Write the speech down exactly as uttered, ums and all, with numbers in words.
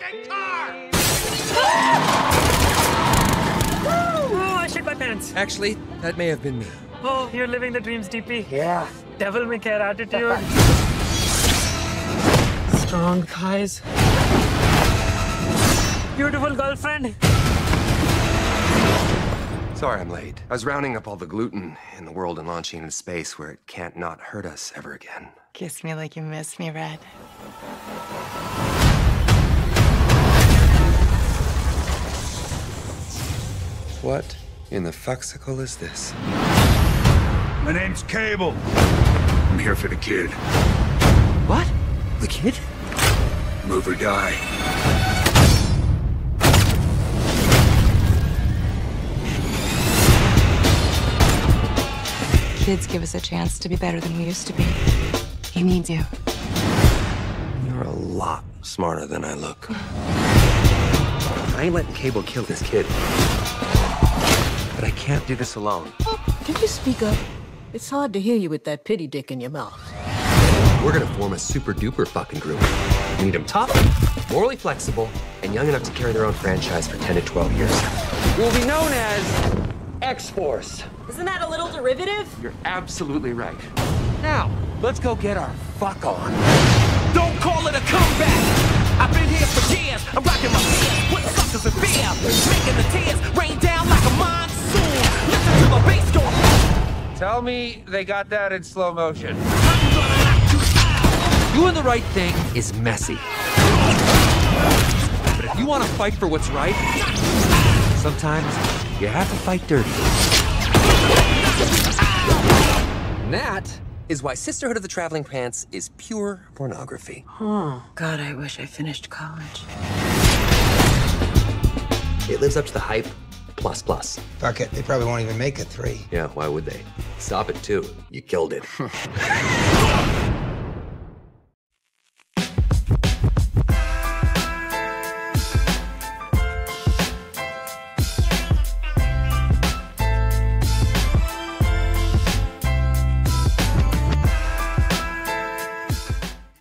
fucking car! Oh, I shit my pants. Actually, that may have been me. Oh, you're living the dreams, D P. Yeah. Devil may care attitude. Strong thighs. Beautiful girlfriend. Sorry I'm late. I was rounding up all the gluten in the world and launching into space where it can't not hurt us ever again. Kiss me like you miss me, Red. What in the fuxicle is this? My name's Cable. I'm here for the kid. What? The kid? Move or die. Kids give us a chance to be better than we used to be. He needs you. You're a lot smarter than I look. I ain't letting Cable kill this kid. But I can't do this alone. Can you speak up? It's hard to hear you with that pity dick in your mouth. We're gonna form a super duper fucking group. We need them tough, morally flexible, and young enough to carry their own franchise for ten to twelve years. We'll be known as X-Force. Isn't that a little derivative? You're absolutely right. Now, let's go get our fuck on. Don't call it a comeback. I've been here for years. I'm rocking my fears with suckers and fear. Making the tears rain down like a monsoon. Listen to the bass go. Tell me they got that in slow motion. Doing the right thing is messy. But if you want to fight for what's right, sometimes you have to fight dirty. And that is why Sisterhood of the Traveling Pants is pure pornography. Oh, God, I wish I finished college. It lives up to the hype, plus plus. Fuck it, they probably won't even make it three. Yeah, why would they? Stop it too. You killed it.